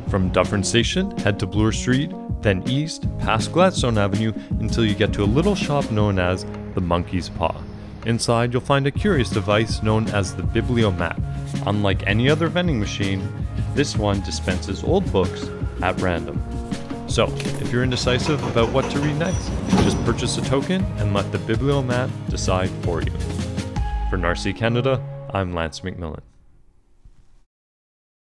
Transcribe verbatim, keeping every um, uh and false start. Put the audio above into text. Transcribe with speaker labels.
Speaker 1: From Dufferin Station, head to Bloor Street, then east, past Gladstone Avenue, until you get to a little shop known as the Monkey's Paw. Inside, you'll find a curious device known as the Biblio-Mat. Unlike any other vending machine, this one dispenses old books at random. So, if you're indecisive about what to read next, just purchase a token and let the Biblio-Mat decide for you. For Narcity Canada, I'm Lance.McMillan.